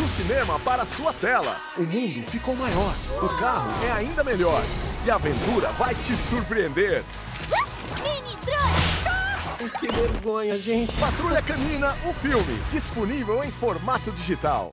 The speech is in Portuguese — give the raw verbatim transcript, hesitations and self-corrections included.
do cinema para a sua tela. O mundo ficou maior, o carro é ainda melhor e a aventura vai te surpreender. Mini drone! Que vergonha, gente. Patrulha Canina, o filme, disponível em formato digital.